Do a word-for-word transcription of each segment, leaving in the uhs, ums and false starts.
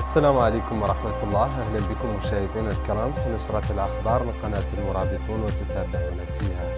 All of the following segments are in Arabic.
السلام عليكم ورحمة الله. أهلا بكم مشاهدينا الكرام في نشرة الأخبار من قناة المرابطون وتتابعون فيها.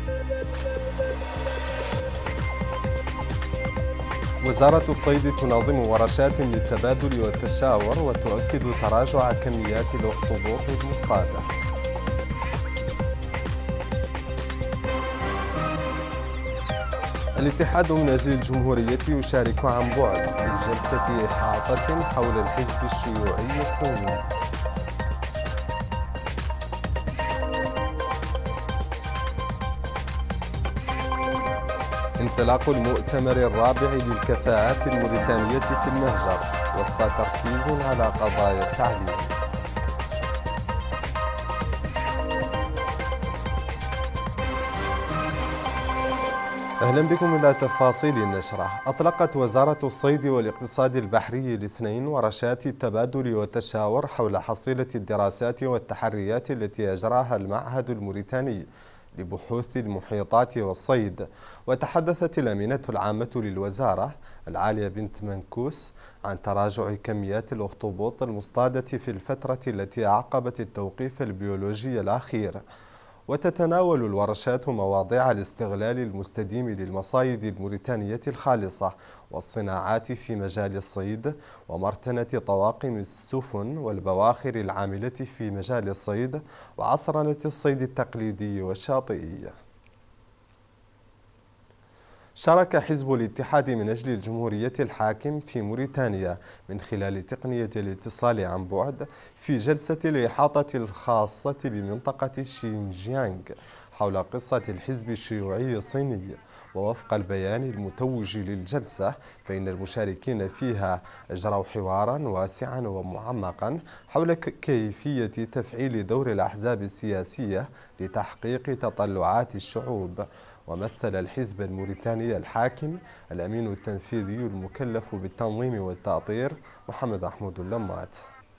وزارة الصيد تنظم ورشات للتبادل والتشاور وتؤكد تراجع كميات الأخطبوط المصطادة. الاتحاد من أجل الجمهورية يشارك عن بعد في جلسة إحاطة حول الحزب الشيوعي الصيني. انطلاق المؤتمر الرابع للكفاءات الموريتانية في المهجر وسط تركيز على قضايا التعليم. أهلا بكم إلى تفاصيل النشرة. أطلقت وزارة الصيد والاقتصاد البحري الاثنين ورشات التبادل والتشاور حول حصيلة الدراسات والتحريات التي أجراها المعهد الموريتاني لبحوث المحيطات والصيد. وتحدثت الأمينة العامة للوزارة العالية بنت منكوس عن تراجع كميات الأخطبوط المصطادة في الفترة التي أعقبت التوقيف البيولوجي الأخير. وتتناول الورشات مواضيع الاستغلال المستديم للمصايد الموريتانية الخالصة والصناعات في مجال الصيد ومرتنة طواقم السفن والبواخر العاملة في مجال الصيد وعصرنة الصيد التقليدي والشاطئي. شارك حزب الاتحاد من أجل الجمهورية الحاكم في موريتانيا من خلال تقنية الاتصال عن بعد في جلسة الإحاطة الخاصة بمنطقة شينجيانغ حول قصة الحزب الشيوعي الصيني. ووفق البيان المتوج للجلسة فإن المشاركين فيها أجروا حوارا واسعا ومعمقا حول كيفية تفعيل دور الأحزاب السياسية لتحقيق تطلعات الشعوب. ومثل الحزب الموريتاني الحاكم الأمين التنفيذي المكلف بالتنظيم والتأطير محمد محمود اللمات.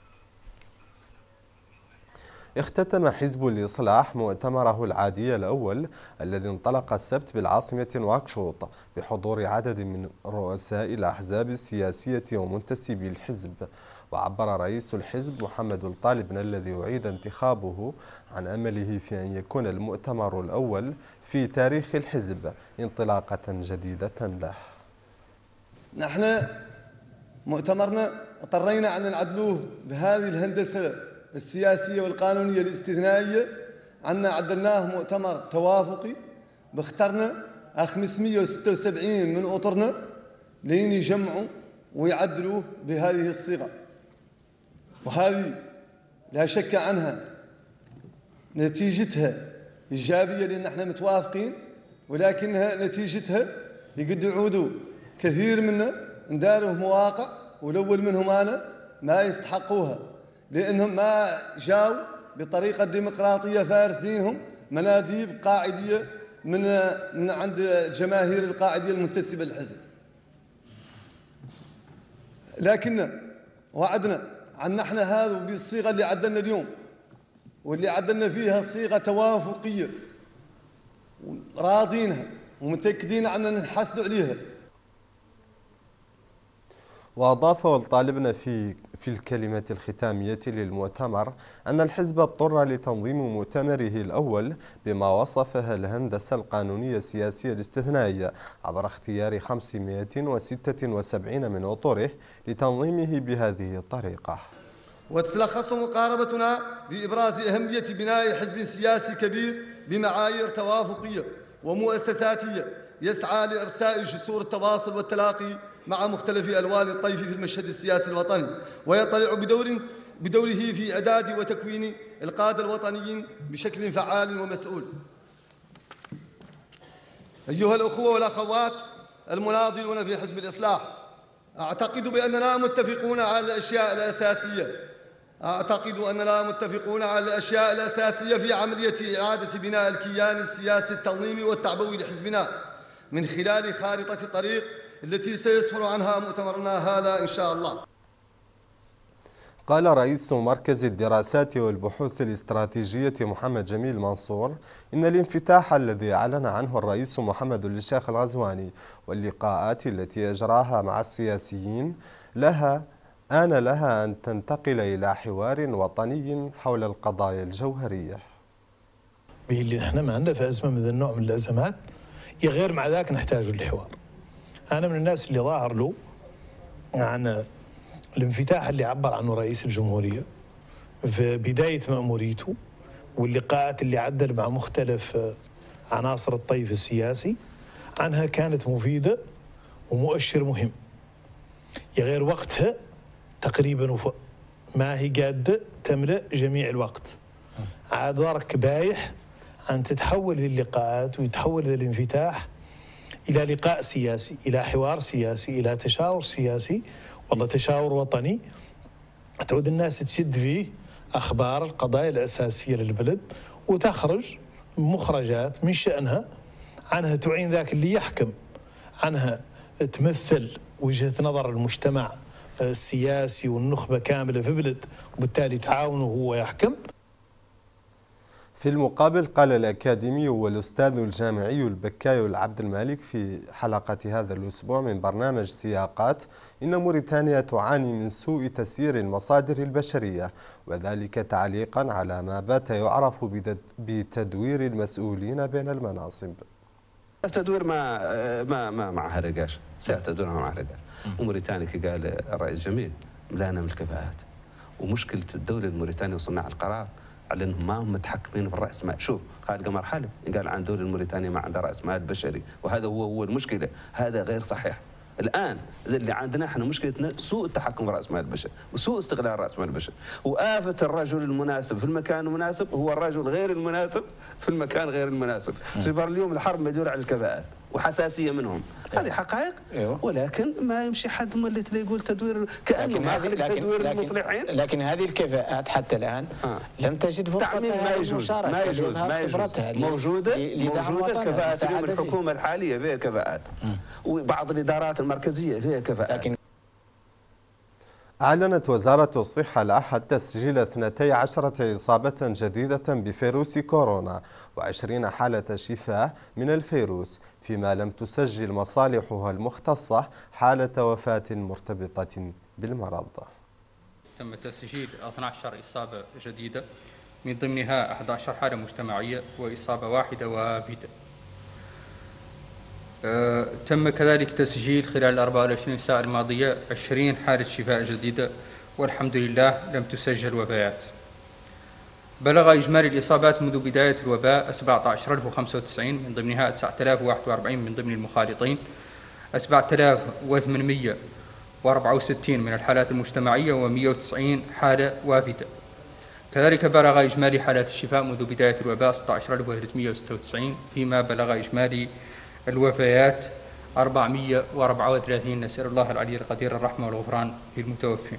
اختتم حزب الإصلاح مؤتمره العادي الأول الذي انطلق السبت بالعاصمة نواكشوط بحضور عدد من رؤساء الأحزاب السياسية ومنتسبي الحزب. وعبر رئيس الحزب محمد الطالبن الذي أعيد انتخابه عن أمله في أن يكون المؤتمر الأول في تاريخ الحزب انطلاقة جديدة له. نحن مؤتمرنا اضطرينا أن نعدلوه بهذه الهندسة السياسية والقانونية الاستثنائية، عنا عدلناه مؤتمر توافقي باخترنا خمسمئة وستة وسبعين من أطرنا لين يجمعوا ويعدلوه بهذه الصيغة. وهذه لا شك عنها نتيجتها إيجابية لأن احنا متوافقين، ولكنها نتيجتها يقد يعودوا كثير منا نداروه مواقع والأول منهم أنا ما يستحقوها لأنهم ما جاوا بطريقة ديمقراطية فارسينهم مناديب قاعدية من من عند الجماهير القاعدية المنتسبة للحزب. لكن وعدنا عن نحن هذا بالصيغة اللي عدلنا اليوم واللي عدلنا فيها صيغة توافقية راضينها ومتأكدين أننا نحسن عليها. وأضاف والطالبنا في في الكلمة الختامية للمؤتمر أن الحزب اضطر لتنظيم مؤتمره الأول بما وصفها الهندسة القانونية السياسية الاستثنائية عبر اختيار خمسمئة وستة وسبعين من أطره لتنظيمه بهذه الطريقة. وتلخص مقاربتنا بإبراز أهمية بناء حزب سياسي كبير بمعايير توافقية ومؤسساتية يسعى لإرساء جسور التواصل والتلاقي مع مختلف ألوان الطيف في المشهد السياسي الوطني، ويطلع بدور بدوره في إعداد وتكوين القادة الوطنيين بشكل فعال ومسؤول. أيها الأخوة والأخوات المناضلون في حزب الإصلاح، أعتقد بأننا متفقون على الأشياء الأساسية أعتقد أننا متفقون على الأشياء الأساسية في عملية إعادة بناء الكيان السياسي التنظيمي والتعبوي لحزبنا من خلال خارطة الطريق التي سيسفر عنها مؤتمرنا هذا إن شاء الله. قال رئيس مركز الدراسات والبحوث الاستراتيجية محمد جميل منصور إن الانفتاح الذي أعلن عنه الرئيس محمد الشيخ الغزواني واللقاءات التي أجراها مع السياسيين لها آن لها أن تنتقل إلى حوار وطني حول القضايا الجوهرية. به اللي احنا ما عندنا في أزمة من ذا النوع من الأزمات، يا غير مع ذاك نحتاج للحوار. أنا من الناس اللي ظاهر له عن الانفتاح اللي عبر عنه رئيس الجمهورية في بداية مأموريته، واللقاءات اللي عدل مع مختلف عناصر الطيف السياسي عنها كانت مفيدة ومؤشر مهم. يا غير وقتها تقريبا وفق ما هي قادة تملأ جميع الوقت. عاد ضرك بايح أن تتحول اللقاءات ويتحول الانفتاح إلى لقاء سياسي، إلى حوار سياسي، إلى تشاور سياسي، والله تشاور وطني تعود الناس تشد فيه أخبار القضايا الأساسية للبلد، وتخرج مخرجات من شأنها عنها تعين ذاك اللي يحكم، عنها تمثل وجهة نظر المجتمع السياسي والنخبة كاملة في بلد، وبالتالي تعاونه هو يحكم. في المقابل قال الأكاديمي والأستاذ الجامعي البكاي العبد المالك في حلقة هذا الأسبوع من برنامج سياقات إن موريتانيا تعاني من سوء تسيير المصادر البشرية، وذلك تعليقا على ما بات يعرف بتدوير المسؤولين بين المناصب. تدوير ما ما ما مع هرقاش، ساعة تدوير مع هرقاش. وموريتانيا كي قال الرئيس جميل ملانا من الكفاءات، ومشكلة الدولة الموريتانية وصناع القرار على انهم ما هم متحكمين في الراس مال. شوف خالد قمر حلب قال عن الدوله الموريتانيه ما عندها راس مال بشري، وهذا هو هو المشكله، هذا غير صحيح. الان اللي عندنا احنا مشكلتنا سوء التحكم في راس مال البشر وسوء استغلال راس مال البشر، وآفة الرجل المناسب في المكان المناسب هو الرجل غير المناسب في المكان غير المناسب. صار اليوم الحرب مدور على الكفاءات وحساسيه منهم، هذه حقائق. ولكن ما يمشي حد ملت لي يقول تدوير كانه ما خلق تدوير المصلحين. لكن هذه الكفاءات حتى الان آه. لم تجد فرصه ما يجوز ما يجوز ما يجوز موجوده موجوده الكفاءات اليوم. الحكومه الحاليه فيها كفاءات، وبعض الادارات المركزيه فيها كفاءات. لكن أعلنت وزارة الصحة الأحد تسجيل اثنتي عشرة إصابة جديدة بفيروس كورونا وعشرين حالة شفاء من الفيروس، فيما لم تسجل مصالحها المختصة حالة وفاة مرتبطة بالمرض. تم تسجيل اثنتي عشرة إصابة جديدة، من ضمنها أحد عشر حالة مجتمعية وإصابة واحدة وافدة. أه تم كذلك تسجيل خلال الأربع وعشرين ساعة الماضية عشرين حالة شفاء جديدة، والحمد لله لم تسجل وفيات. بلغ إجمالي الإصابات منذ بداية الوباء سبعة عشر ألف وخمسة وتسعين، من ضمنها تسعة آلاف وواحد وأربعين من ضمن المخالطين، سبعة آلاف وثمانمئة وأربعة وستين من الحالات المجتمعية، ومئة وتسعين حالة وافدة. كذلك بلغ إجمالي حالات الشفاء منذ بداية الوباء ستة عشر ألف وثلاثمئة وستة وتسعين، فيما بلغ إجمالي الوفيات أربعمئة وأربعة وثلاثين. نسأل الله العلي القدير الرحمة والغفران للمتوفين.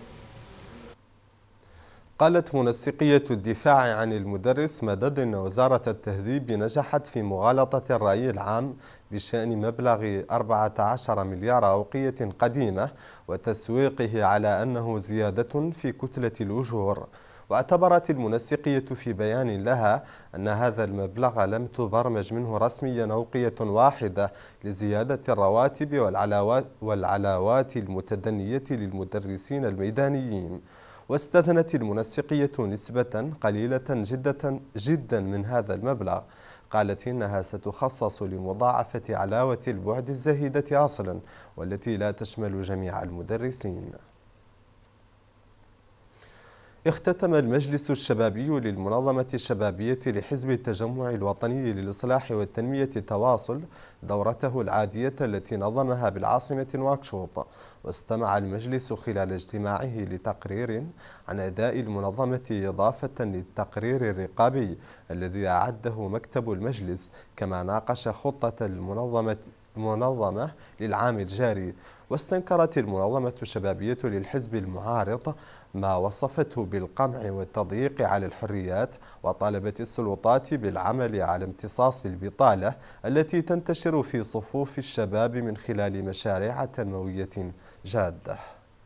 قالت منسقية الدفاع عن المدرس مدد أن وزارة التهذيب نجحت في مغالطة الرأي العام بشأن مبلغ أربعة عشر مليار أوقية قديمة وتسويقه على أنه زيادة في كتلة الأجور. واعتبرت المنسقية في بيان لها أن هذا المبلغ لم تبرمج منه رسميا أوقية واحدة لزيادة الرواتب والعلاوات, والعلاوات المتدنية للمدرسين الميدانيين. واستثنت المنسقية نسبة قليلة جدا, جدا من هذا المبلغ، قالت إنها ستخصص لمضاعفة علاوة البعد الزهيدة أصلا، والتي لا تشمل جميع المدرسين. اختتم المجلس الشبابي للمنظمة الشبابية لحزب التجمع الوطني للإصلاح والتنمية تواصل دورته العادية التي نظمها بالعاصمة نواكشوط. واستمع المجلس خلال اجتماعه لتقرير عن أداء المنظمة إضافة للتقرير الرقابي الذي أعده مكتب المجلس، كما ناقش خطة المنظمة المنظمة للعام الجاري. واستنكرت المنظمة الشبابية للحزب المعارض ما وصفته بالقمع والتضييق على الحريات، وطالبت السلطات بالعمل على امتصاص البطالة التي تنتشر في صفوف الشباب من خلال مشاريع تنموية جادة.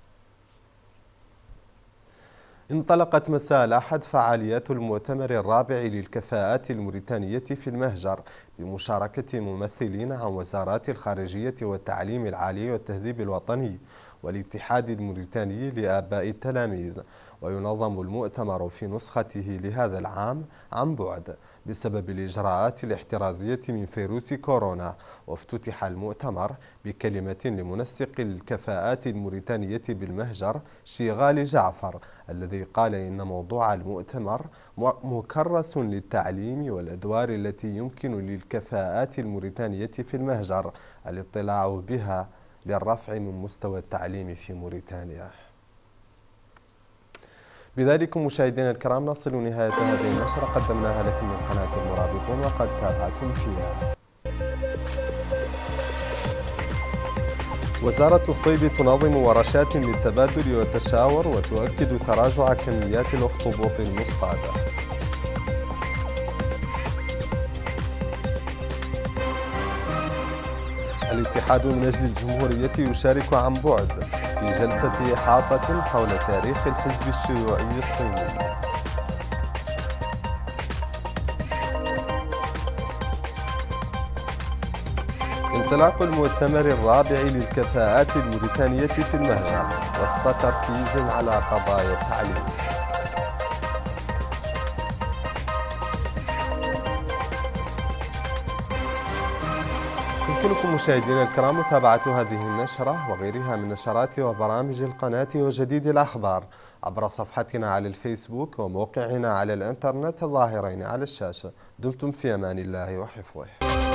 انطلقت مساء الأحد فعاليات المؤتمر الرابع للكفاءات الموريتانية في المهجر بمشاركة ممثلين عن وزارات الخارجية والتعليم العالي والتهذيب الوطني. والاتحاد الموريتاني لآباء التلاميذ. وينظم المؤتمر في نسخته لهذا العام عن بعد بسبب الإجراءات الاحترازية من فيروس كورونا. وافتتح المؤتمر بكلمة لمنسق الكفاءات الموريتانية بالمهجر شيغال جعفر، الذي قال إن موضوع المؤتمر مكرس للتعليم والأدوار التي يمكن للكفاءات الموريتانية في المهجر الاطلاع بها للرفع من مستوى التعليم في موريتانيا. بذلك مشاهدينا الكرام نصل نهاية هذه النشرة قدمناها لكم من قناة المرابطون وقد تابعتم فيها. وزارة الصيد تنظم ورشات للتبادل والتشاور وتؤكد تراجع كميات الأخطبوط المصطادة. الاتحاد من أجل الجمهورية يشارك عن بعد في جلسة إحاطة حول تاريخ الحزب الشيوعي الصيني. انطلاق المؤتمر الرابع للكفاءات الموريتانية في المهجر وسط تركيز على قضايا التعليم. يمكنكم مشاهدينا الكرام متابعة هذه النشرة وغيرها من نشرات وبرامج القناة وجديد الأخبار عبر صفحتنا على الفيسبوك وموقعنا على الإنترنت الظاهرين على الشاشة. دمتم في أمان الله وحفظه.